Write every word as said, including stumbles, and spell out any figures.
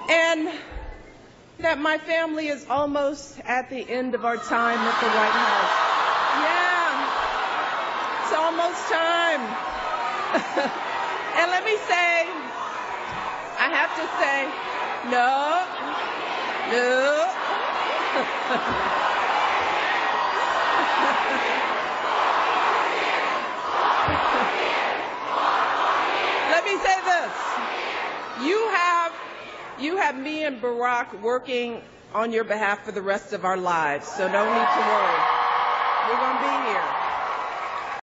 and that my family is almost at the end of our time at the White House. Yeah, it's almost time. And let me say, I have to say, no, no. Let me say this. You have, you have me and Barack working on your behalf for the rest of our lives, so no need to worry. We're going to be here.